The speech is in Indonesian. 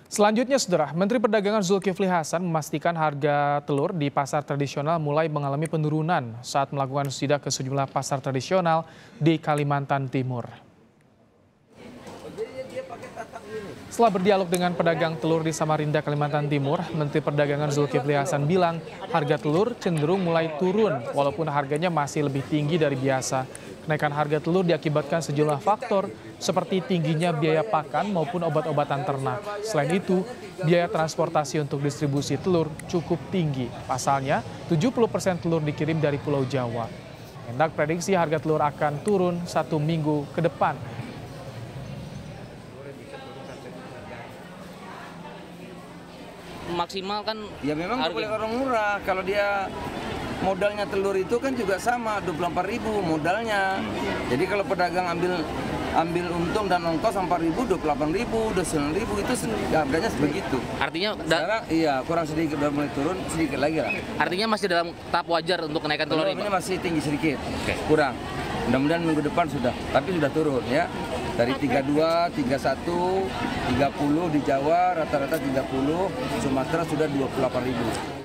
Selanjutnya, Saudara, Menteri Perdagangan Zulkifli Hasan memastikan harga telur di pasar tradisional mulai mengalami penurunan saat melakukan sidak ke sejumlah pasar tradisional di Kalimantan Timur. Setelah berdialog dengan pedagang telur di Samarinda, Kalimantan Timur, Menteri Perdagangan Zulkifli Hasan bilang harga telur cenderung mulai turun walaupun harganya masih lebih tinggi dari biasa. Kenaikan harga telur diakibatkan sejumlah faktor seperti tingginya biaya pakan maupun obat-obatan ternak. Selain itu, biaya transportasi untuk distribusi telur cukup tinggi. Pasalnya, 70% telur dikirim dari Pulau Jawa. Mendak prediksi harga telur akan turun 1 minggu ke depan. Maksimal kan ya memang nggak boleh orang murah. Kalau dia modalnya telur itu kan juga sama 24.000 modalnya. Jadi kalau pedagang ambil untung dan ongkos 4.000, 28.000, 29.000 itu harganya sebegitu. Artinya sekarang iya kurang sedikit, udah mulai turun sedikit lagi lah. Artinya masih dalam tahap wajar untuk kenaikan telur ini. Ini masih tinggi sedikit, kurang. Mudah-mudahan minggu depan sudah, tapi sudah turun ya. Dari 32, 31, 30 di Jawa, rata-rata 30, Sumatera sudah 28.000.